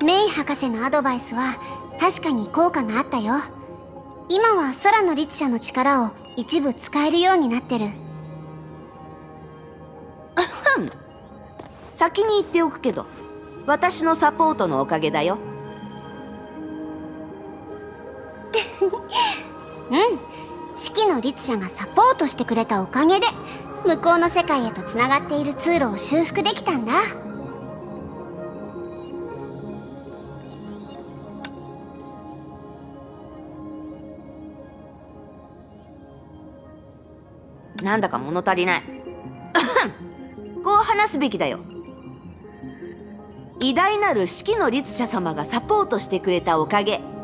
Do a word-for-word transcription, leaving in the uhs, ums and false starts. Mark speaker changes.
Speaker 1: メイ博士のアドバイスは確かに効果があったよ。今は空の律者の力を一部使えるようになってる。
Speaker 2: 先に言っておくけど、私のサポートのおかげだよ。
Speaker 1: うん、四季の律者がサポートしてくれたおかげで向こうの世界へとつながっている通路を修復できたんだ。
Speaker 2: なんだか物足りない。こう話すべきだよ。偉大なる四季の律者様がサポートしてくれたおかげ。